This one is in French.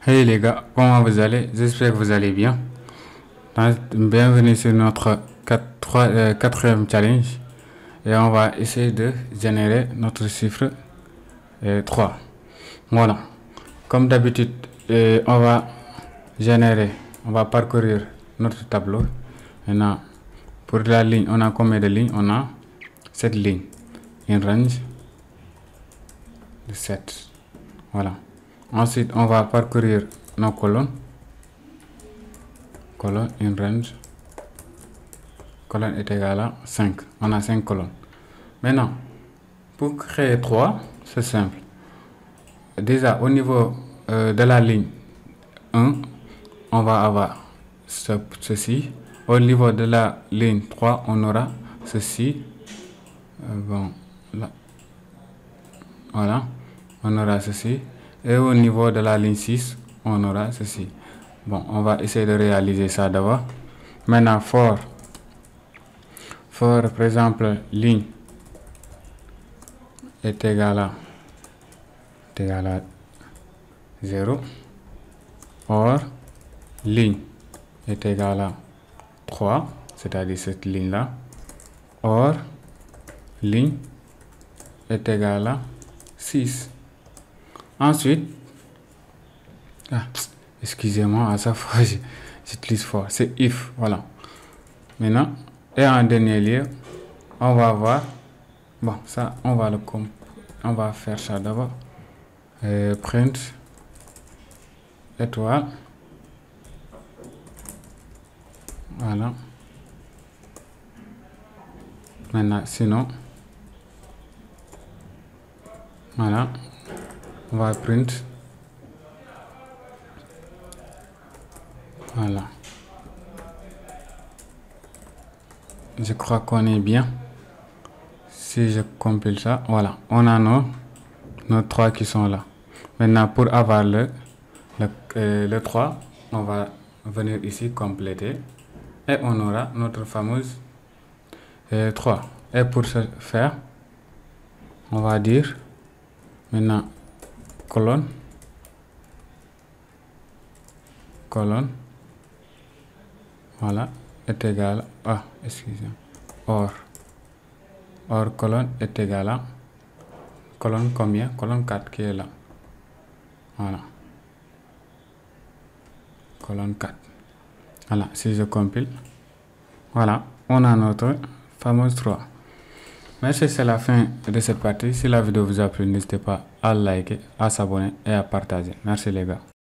Hey les gars, comment vous allez? J'espère que vous allez bien. Bienvenue sur notre quatrième challenge et on va essayer de générer notre chiffre 3. Voilà. Comme d'habitude, on va parcourir notre tableau. Maintenant, pour la ligne, on a combien de lignes? On a 7 lignes. Une range de 7. Voilà. Ensuite, on va parcourir nos colonnes. Colonne, une range. Colonne est égale à 5. On a 5 colonnes. Maintenant, pour créer 3, c'est simple. Déjà, au niveau de la ligne 1, on va avoir ceci. Au niveau de la ligne 3, on aura ceci. Là. Voilà. On aura ceci. Et au niveau de la ligne 6, on aura ceci. Bon, on va essayer de réaliser ça d'abord. Maintenant, for par exemple, ligne est égal à 0. Or, ligne est égal à 3, c'est-à-dire cette ligne-là. Or, ligne est égal à 6. Ensuite, excusez-moi, à chaque fois j'utilise for, c'est if, voilà. Maintenant, et en dernier lieu, on va voir, bon, ça, on va faire ça d'abord. Print étoile, voilà. Maintenant, sinon, voilà, on va print, voilà. Je crois qu'on est bien. Si je compile ça, voilà, on a nos 3 qui sont là. Maintenant, pour avoir le 3, on va venir ici compléter et on aura notre fameuse 3. Et pour ce faire, on va dire maintenant colonne, voilà, est égal à, excusez-moi, or colonne est égal à colonne combien? Colonne 4 qui est là. Voilà. Colonne 4. Voilà, si je compile, voilà, on a notre fameuse 3. Merci, c'est la fin de cette partie. Si la vidéo vous a plu, n'hésitez pas à liker, à s'abonner et à partager. Merci les gars.